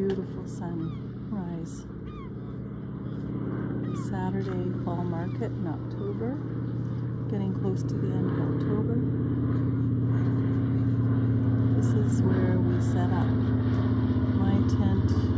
beautiful sunrise. Saturday fall market in October. Getting close to the end of October. This is where we set up. My tent